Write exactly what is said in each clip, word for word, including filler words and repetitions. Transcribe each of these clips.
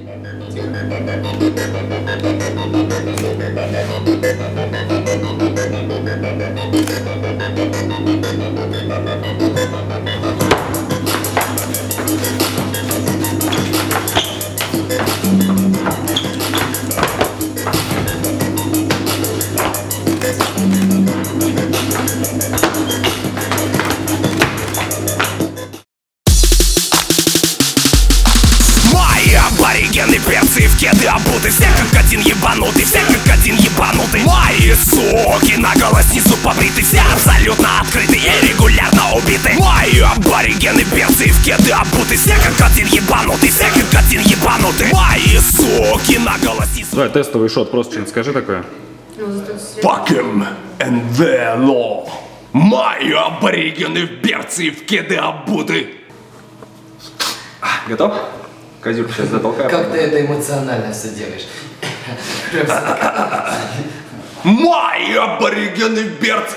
Перцы в кеды обуты, все как один ебанутый, все как один ебанутый. Мои суки на голос снизу побриты, все абсолютно открыты и регулярно убиты. Мои аборигены перцы в кеды обуты, все как один ебанутый, все как один ебанутый. Мои суки на голос снизу. Давай тестовый шот, просто что-нибудь скажи такое. Fuck him and their law. Мои аборигены перцы в кеды обуты. Готов? Козюк сейчас затолкаю. Как ты это эмоционально все делаешь? Мои аборигены перцы.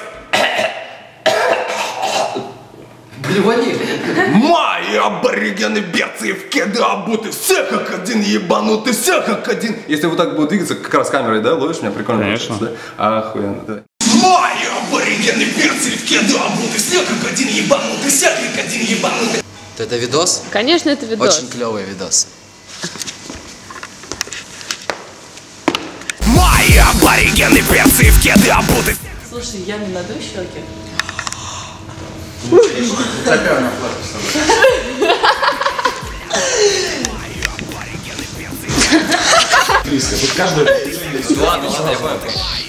Блевани. Мои аборигены перцы в кеды обуты, все как один ебанутый, все как один. Если вот так будет двигаться, как раз камерой, да, ловишь меня? Прикольно. Конечно. Да? Охуенно, да. Мои аборигены перцы в кеды обуты, все как один ебанутый, все как один ебанутый. Это видос? Конечно, это видос. Очень клевый видос. Мои аборигены перцы в кеды обуты. Слушай, я не надую щеки. Близко, тут каждый... Ладно, ладно, я понял.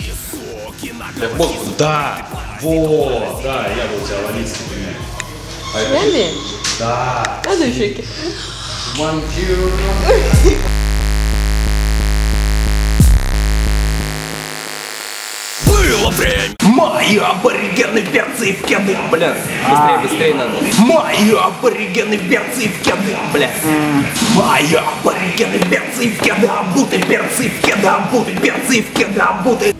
Да! Во! Да, я был у тебя ловиться, например. Реально? Да! Надую щеки. Было время. Мои аборигены перцы в кеды, бля. Быстрее, быстрее надо. Мои аборигены перцы в кеды, бля. Мои аборигены перцы в кеды обуты, перцы в кеды обуты, перцы в кеды обуты.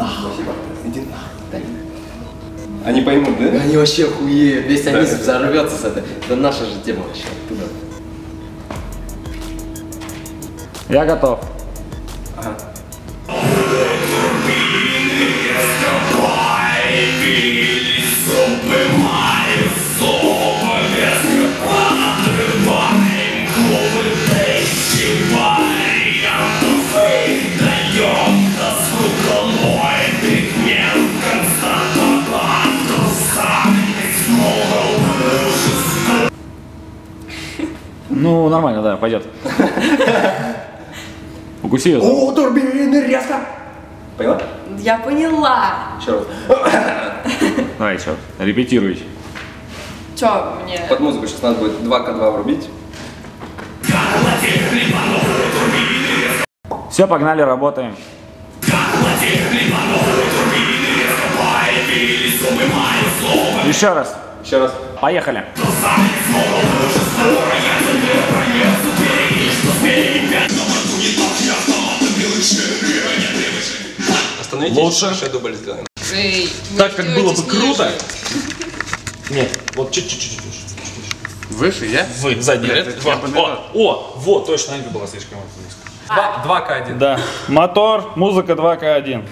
Они поймут, да? Они вообще хуеют. Весь они взорвется с этой. Это наша же тема вообще. Оттуда. Я готов. Ага. Ну, нормально, да, пойдет. Укуси ее. О, турбины резко. Поняла? Я поняла. Еще раз. Давай еще, репетируйте. Чё мне? Под музыку сейчас надо будет два ка два врубить. Все, погнали, работаем. Еще раз. Еще раз. Поехали. Остановитесь. Лучше. Еще дубль сделаем. Эй, Так как было бы круто. Нет, вот чуть-чуть. Выше, я? Вы, задний ряд. О, о, вот, точно, Анька была слишком близко. два ка один. Да. Мотор, музыка два ка один.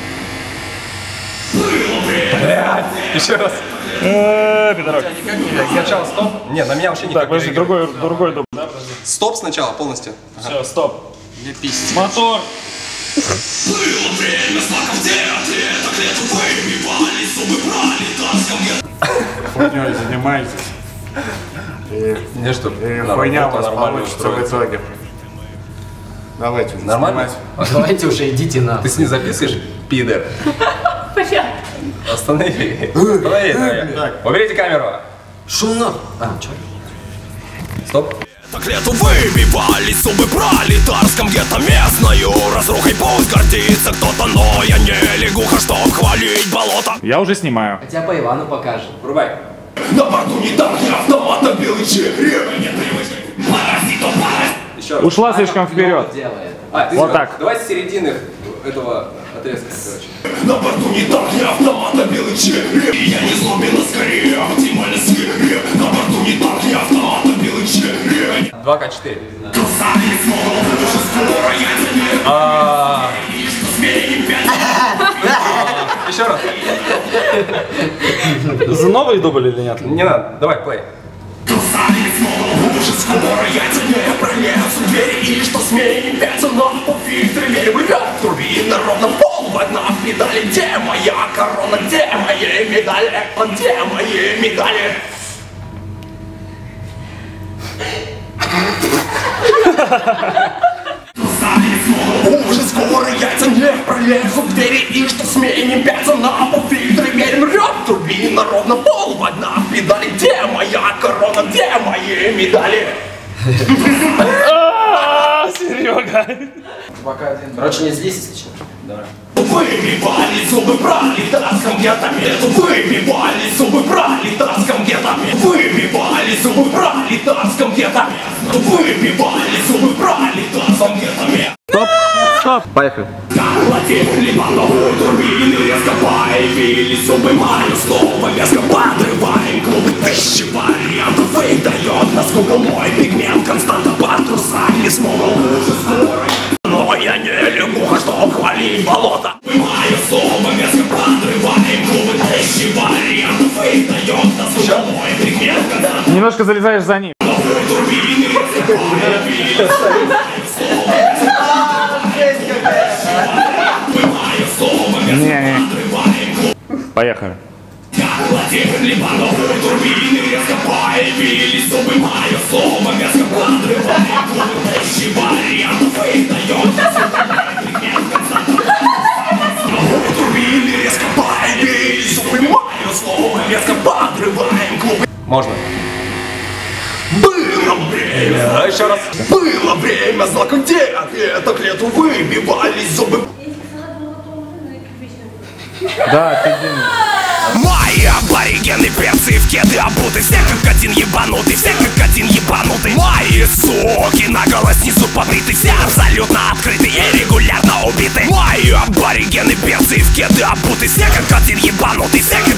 Еще раз. Эээ, пидорок. Сначала стоп. Нет, на меня вообще никак Так, подожди, не другой, другой дубль. Стоп сначала полностью. Все, стоп. Не пиздец. Мотор. Хуйней занимаетесь. Не, что? И хуйня у вас получится в итоге. Давайте уже Нормально? снимать. Давайте уже идите на. Ты с ней записываешь, пидор? Понятно. Останови. Останови, давай. Уберите камеру. Шумно. А, чё? Стоп. Так лету выбивали зубы пролетарском где-то местною разрухой пусть гордится кто-то, но я не лягуха, чтоб хвалить болото. Я уже снимаю. Хотя по Ивану покажем. Врубай. На борту не танк, не автомат, а белый череп. Нет привычки, паразит, он паразит. Еще раз. Ушла слишком вперед. Делает. А, ты Вот сюда. так. Давай с середины этого отрезка, короче. На борту не танк, не автомат, а белый череп. Я не злобен, а скорее оптимально свиреп. На борту не танк, не автомат, а белый череп. два ка четыре. Еще раз. За новый дубль или нет? Не надо, давай, плей. Уже скоро я тебе пролезу двери, и что смеем пять ног по фильтре верю турбина ровно пол одна в педали. Где моя корона, где мои медали, где мои медали? Уже скоро яйца не пролезу в двери, и что смеем пяться на пол фильтре верим рёв турбина ровно пол одна в педали. Где моя корона, где мои медали? Серега. Короче, не злись, если что. Давай. Выбивали зубы пролетарским гетами. Выбивали зубы пролетарским гетами. Выбивали зубы пролетарским гетами. Выбивали зубы пролетарским гетами. Стоп, стоп. Поехали. Холодили бандовые турбины, резко появились зубы. Мое слово веско подрываем клубы. Тысячи вариантов выдает нас Google. Мой пигмент константа под трусами смогл. Уже скоро. Но я не лягуха, чтоб хвалить болото. Мое слово веско подрываем клубы. Тысячи вариантов выдает нас Google. Мой пигмент константа. Немножко залезаешь за ним. Турбины, резко появились. Не-не. Поехали. Холодили бандовые турбины, резко появились зубы. Мое слово веско подрываем клубы. Тысячи вариантов выдает нас турбины, резко появились зубы. Мое слово веско подрываем клубы. Можно. Было время, Еще раз. было время, знак где ответок лету выбивались зубы. Да, ты Дим. Мои аборигены, перцы в кеды обуты. Все как один ебанутый, все как один ебанутый. Мои суки наголо снизу побриты. Все абсолютно открыты и регулярно убиты. Мои аборигены, перцы в кеды обуты. Все как один ебанутый, все